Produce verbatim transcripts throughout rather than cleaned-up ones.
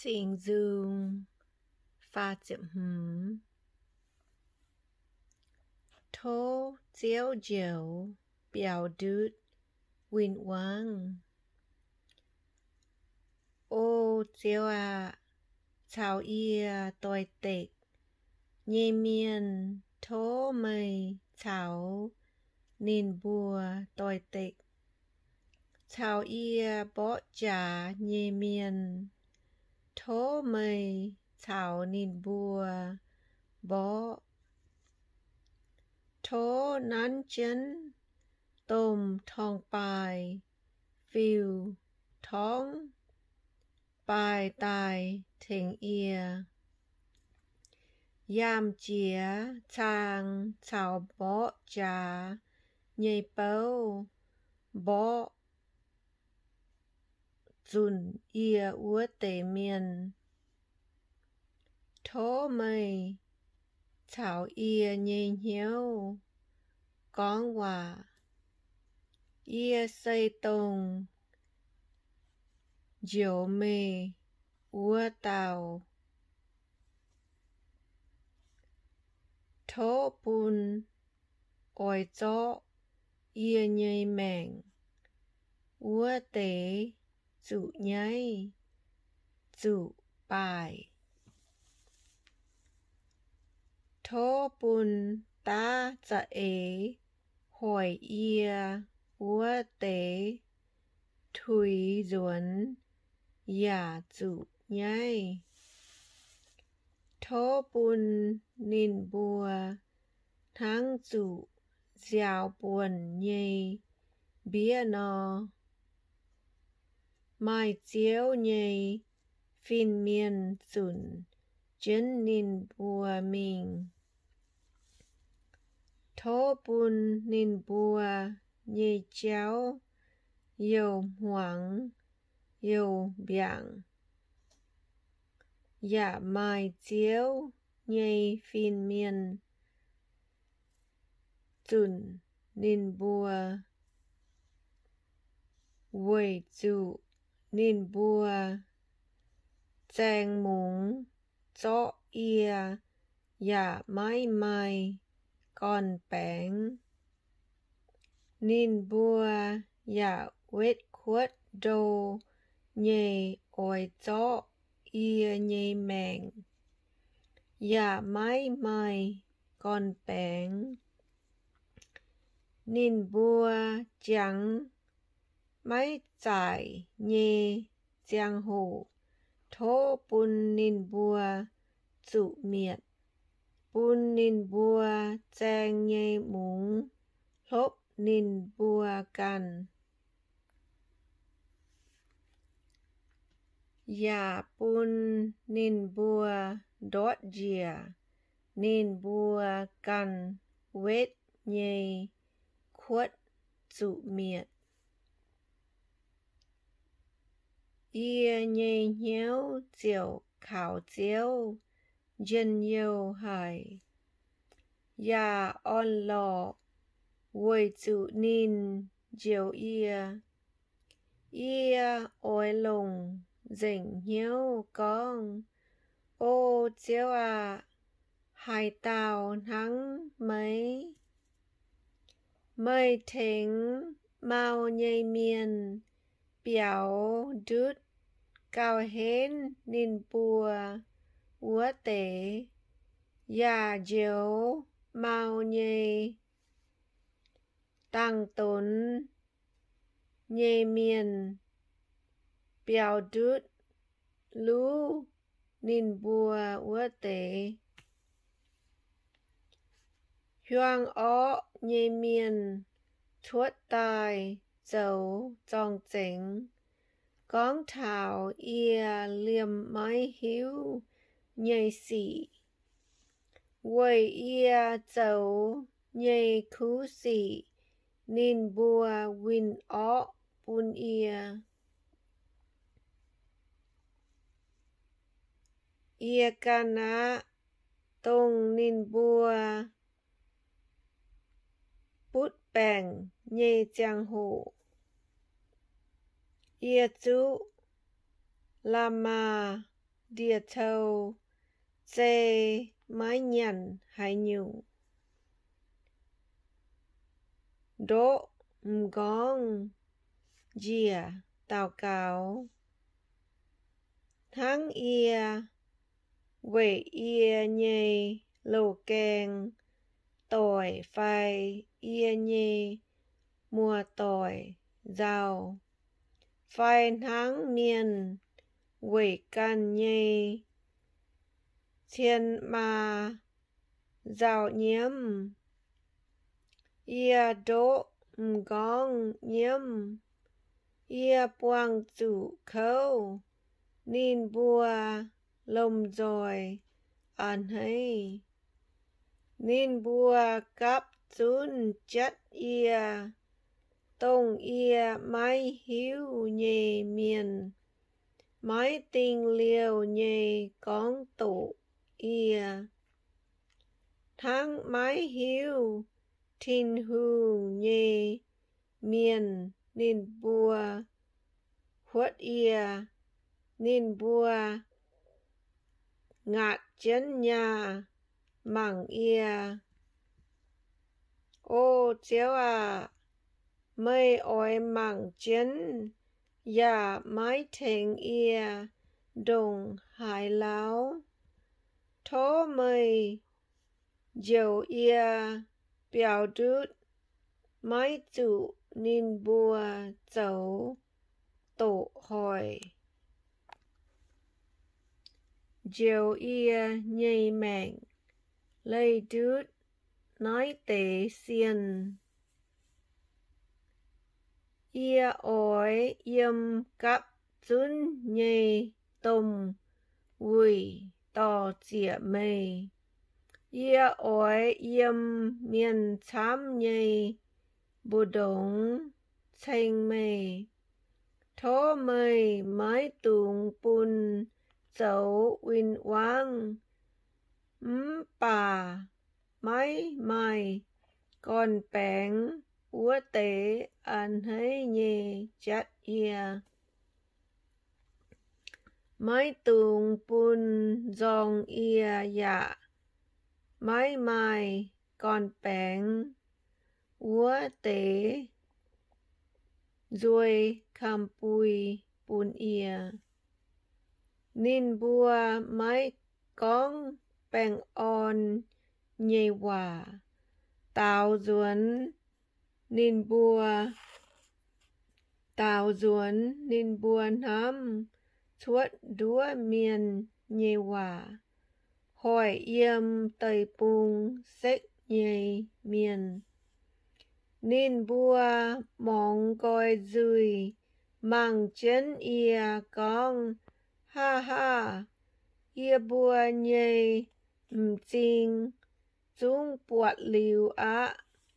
Singx Nzung pha chậm hửm thô chéo dẻo bèo đứt win quang ô chéo à chào ia tôi tịch nhê miên thô mây chào nín bùa tôi tịch chào ia bó trả nhê miên thô mây chào nín bùa bó thô nán chân tôm thong bài phiêu thong bài tài thình ia yam chia chang chào bó trả nhây bấu bó dùn ia úa tề miên thô mây chào ia nhây hiếu con hòa ia xây tông diệu mê úa tàu thô bùn oi chó ia nhây mèng úa tế chủ nháy chủ bài thô bùn ta za ế hỏi ia úa tế thùy duẩn giả chủ nháy thô bùn nín bùa tháng chủ dạo buồn nhây bía nò mai chiếu nhây phìn miên dùn chân nín bùa mình thô bùn nín bùa nhây chéo yêu hoảng yêu biảng dạ mai chiếu nhây phìn miên dùn nín bùa quầy chủ nín bùa chàng múng chó ia dạ mái mai con bánh nín bùa dạ quết khuất đô nhây oi chó ia nhây mèng dạ mái mai con bánh nín bùa trắng máy giải nhê giang hồ thô bùn nín bùa chủ miệt bùn nín bùa chàng nhê múng lốp nín bùa cằn dạ bùn nín bùa đót dìa nín bùa cằn vết nhê khuất chủ miệt ia nhây nhéo diệu khảo chiếu dân yêu hải ya on lò quầy chủ nín diệu ia ia oi lùng dình hiếu con ô chiếu à hải tàu nắng mấy mây thính mau nhây miên biểu đứt cao hến nín bùa úa tế ya diếu mau nhây tăng tốn nhây miên biểu đứt lú nín bùa úa tế hoang ó nhây miên thuất tài dấu trong chính con thảo ia liềm mái hiếu nhây xỉ quầy ia dấu nhây khú xỉ nín bùa win ó bùn ia ia cana tông nín bùa bút bèng nhây giang hồ ia chú lama địa thâu chê mái nhằn hay nhung đỗ ngong dìa tào cáo tháng ia quệ ia nhê lô keng tỏi phai ia nhê mùa tỏi rau phai tháng miền quệ can nhê thiên ma rau nhiễm ia đỗ ngong nhiễm ia quang chủ khâu nín bùa lông rồi an hay nín bùa cắp chun chất ia tông ia mái hiếu nhề miền mái tình liều nhề con tổ ia tháng mái hiếu thiên hương nhề miền nín bùa khuất ia nín bùa ngạt chân nhà mảng ia ô chéo à mây oi mảng chân ya mái thèn ia đồng hải láo thố mây dầu ia biểu đút mái chủ nín bùa dấu tổ hỏi dầu ia nhây mẹn lây đút nói tế xiên ia oi yếm cắp chun nhây tông quỷ tò chĩa mây ia oi yếm miền chám nhây bù đống chênh mây thố mây mái tùng bùn dấu uyên quang ừm bà mái mai con bén úa tế an hay nhê chát ia mái tùng bùn dòng ia dạ mái mai con bén úa tế rồi kham bùi bùn ia nín bùa mái con bèn on nhê hòa tào duẩn nín bùa tào duẩn nín bùa nắm chuột đúa miền nhê hòa hỏi yếm tây bùng xích nhê miền nín bùa mong coi dùi mang chân ia con ha ha ia bùa nhê ừm chinh chung buat liu á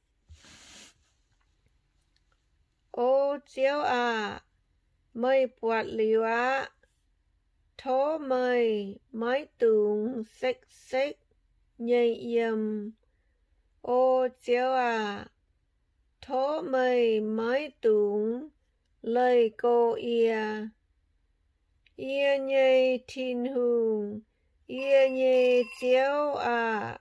ô chéo à mây buat liu á thố mây mái tùng xích xích nhây yếm ô chéo à thố mây mái tùng lây cô ia ia nhây thiên hương ia nhây chéo à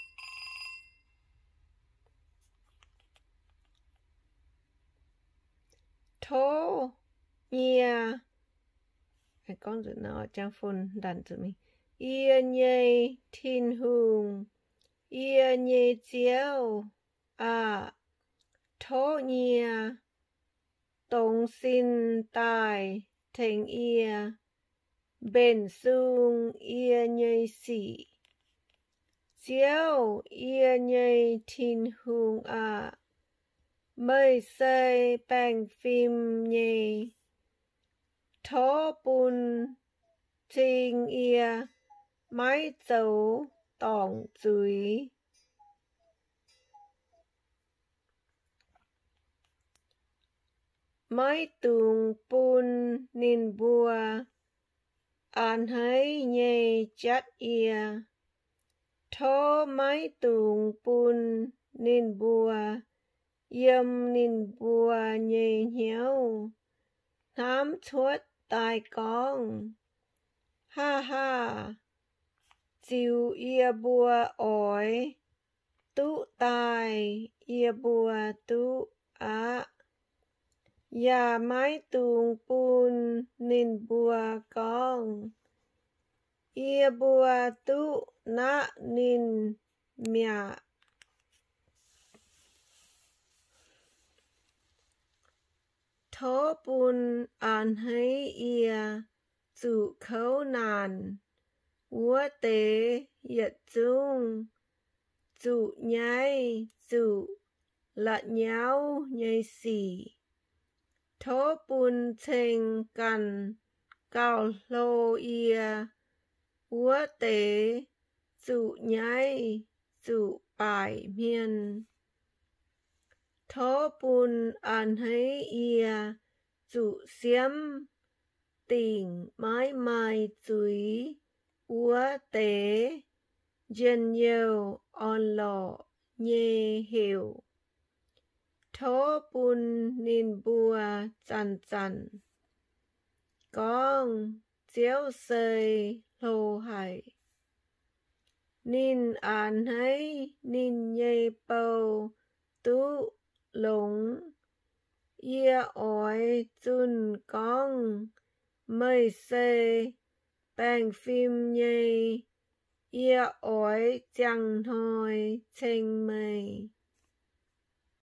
thố nhia cái con chữ nào trang phun đàn chữ mình ia nhây thiên hương ia nhây chéo à thố nhia tông xin tài thành ia bền sung ia nhây xỉ chéo ia nhây thiên hương à mây xây bang phim nhê thố bùn trình ia mái dấu tỏng dưới mái tùng bùn nín bùa an hay nhê chát ia thố mái tùng bùn nín bùa yếm nín bùa nhê nhéo thám chuốt tai con ha ha chịu ia bùa ỏi tú tài ia bùa tú á ya mái tuồng bùn nín bùa con ia bùa tú nã nín mẹ thố bùn an hấy ia chủ khấu nàn úa tế yết dung chủ nhai chủ lạ nháo nhai xỉ thố bùn chênh cằn cao lô ia úa tế chủ nhai chủ bài miên thố bùn an hấy ia chủ xiêm tỉnh mái mai chúy úa tế dân nhiều on lọ nhê hiểu thố bùn nín bùa chăn chăn con chiếu sơi lô hải nín an hấy nín nhê bầu tú lũng ia ói chun con mây xê bang phim nhê ia ói chẳng thôi chênh mây